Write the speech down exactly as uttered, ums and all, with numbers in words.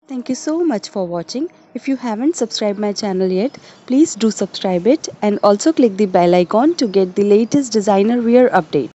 Thank you so much for watching. If you haven't subscribed my channel yet, please do subscribe it and also click the bell icon to get the latest designer wear update.